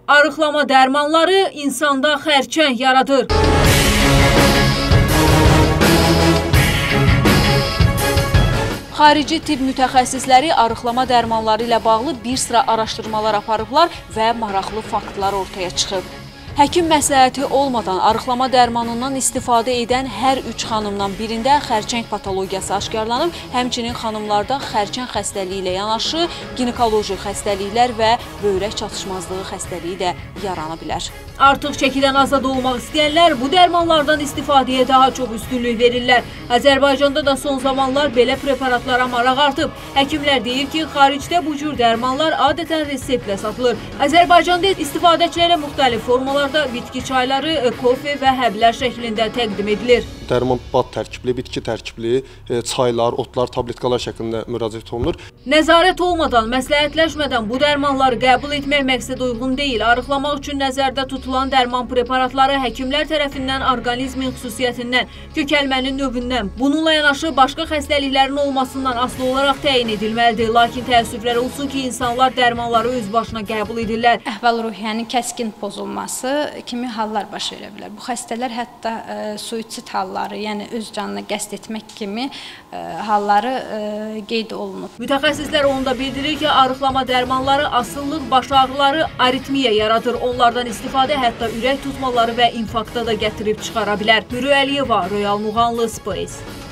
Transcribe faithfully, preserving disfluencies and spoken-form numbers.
Arıqlama dərmanları insanda xərçəng yaradır. Xarici tibb mütəxəssisləri arıqlama dərmanları ilə bağlı bir sıra araşdırmalar aparıblar və maraqlı faktlar ortaya çıxıb. Həkim məsləhəti olmadan arıqlama dərmanından istifadə edən hər üç xanımdan birində xərçəng patologiyası aşkarlanıb, həmçinin xanımlarda xərçəng xəstəliyi ilə yanaşı ginekoloji xəstəliklər və böyrək çatışmazlığı xəstəliyi də yarana bilər. Artıq çəkidən azad olmaq istəyənlər bu dərmanlardan istifadəyə daha çox üstünlük verirlər. Azərbaycanda da son zamanlar belə preparatlara maraq artıb. Həkimlər deyir ki, xaricdə bu cür dərmanlar adətən reseptlə satılır. Azərbaycanda istifadəçilərə müxtəlif formalarda bitki çayları, kofe və həblər şəklində təqdim edilir. Dərman bad tərkibli, bitki tərkibli, çaylar, otlar, tabletkalar şəklində müraciət olunur. Nəzarət olmadan, məsləhətləşmədən bu dərmanları qəbul etmək məqsəd uyğun deyil. Arıqlamaq üçün nəzərdə tutulan dərman preparatları həkimlər tərəfindən orqanizmin xüsusiyyətindən, kökəlmənin növündən, bununla yanaşı başqa xəstəliklərin olmasından asılı olaraq təyin edilməlidir. Lakin təəssüflər olsun ki, insanlar dərmanları öz başına qəbul edirlər. Əhval-ruhiyyənin kəskin pozulması kimi hallar baş verə bilər. Bu xəstələr hətta e, suitsid halları, yəni öz canına qəsd etmək kimi e, halları e, qeyd olunub. Mütəxəssislər onu da bildirir ki, arıqlama dərmanları asıllıq, baş ağrıları, aritmiya yaradır. Onlardan istifadə hətta ürək tutmaları və infarkta da gətirib çıxara bilər. Hürü Əliyeva, Royal Muğanlı, Space.